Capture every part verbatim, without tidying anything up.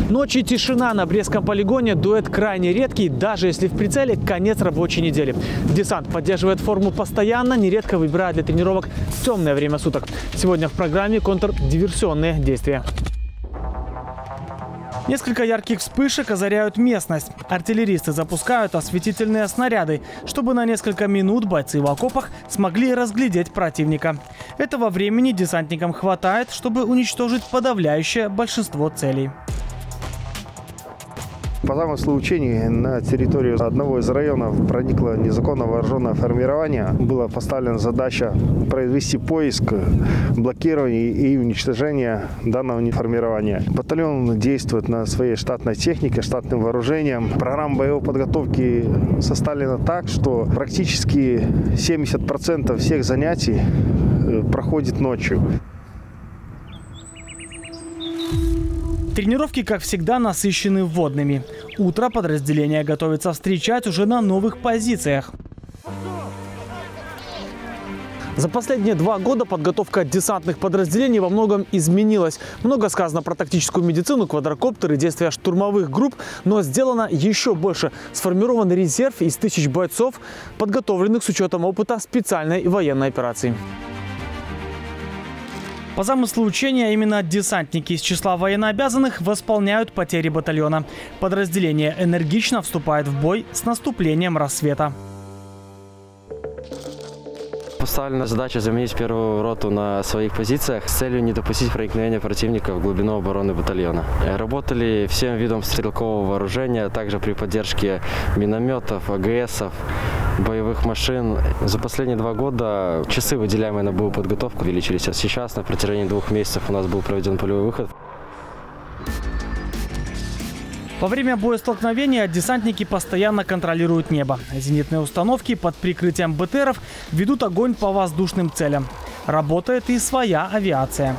Ночь и тишина на Брестском полигоне – дуэт крайне редкий, даже если в прицеле конец рабочей недели. Десант поддерживает форму постоянно, нередко выбирая для тренировок темное время суток. Сегодня в программе контрдиверсионные действия. Несколько ярких вспышек озаряют местность. Артиллеристы запускают осветительные снаряды, чтобы на несколько минут бойцы в окопах смогли разглядеть противника. Этого времени десантникам хватает, чтобы уничтожить подавляющее большинство целей. По замыслу учений на территорию одного из районов проникло незаконно вооруженное формирование. Была поставлена задача произвести поиск, блокирование и уничтожение данного формирования. Батальон действует на своей штатной технике, штатным вооружением. Программа боевой подготовки составлена так, что практически семьдесят процентов всех занятий проходит ночью. Тренировки, как всегда, насыщены вводными. Утро подразделение готовится встречать уже на новых позициях. За последние два года подготовка десантных подразделений во многом изменилась. Много сказано про тактическую медицину, квадрокоптеры, действия штурмовых групп, но сделано еще больше. Сформирован резерв из тысяч бойцов, подготовленных с учетом опыта специальной военной операции. По замыслу учения именно десантники из числа военнообязанных восполняют потери батальона. Подразделение энергично вступает в бой с наступлением рассвета. Поставлена задача заменить первую роту на своих позициях с целью не допустить проникновения противника в глубину обороны батальона. Работали всем видом стрелкового вооружения, также при поддержке минометов, АГСов, боевых машин. За последние два года часы, выделяемые на боевую подготовку, увеличились. А сейчас на протяжении двух месяцев у нас был проведен полевой выход. Во время боестолкновения десантники постоянно контролируют небо. Зенитные установки под прикрытием БТРов ведут огонь по воздушным целям. Работает и своя авиация.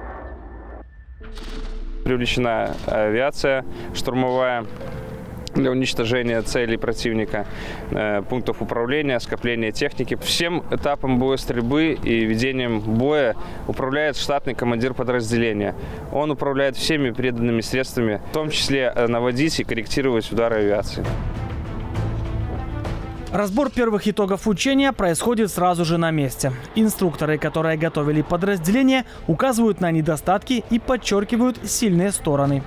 Привлечена авиация штурмовая для уничтожения целей противника, пунктов управления, скопления техники. Всем этапом боя стрельбы и ведением боя управляет штатный командир подразделения. Он управляет всеми переданными средствами, в том числе наводить и корректировать удары авиации. Разбор первых итогов учения происходит сразу же на месте. Инструкторы, которые готовили подразделение, указывают на недостатки и подчеркивают сильные стороны.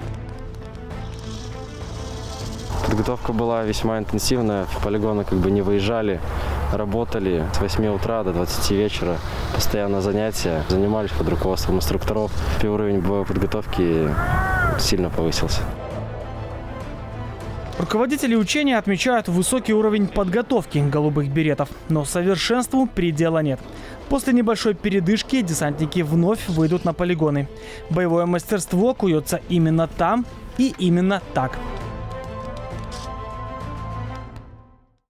Подготовка была весьма интенсивная, в полигоны как бы не выезжали, работали с восьми утра до двадцати вечера, постоянно занятия, занимались под руководством инструкторов. И уровень боевой подготовки сильно повысился. Руководители учения отмечают высокий уровень подготовки голубых беретов, но совершенству предела нет. После небольшой передышки десантники вновь выйдут на полигоны. Боевое мастерство куется именно там и именно так.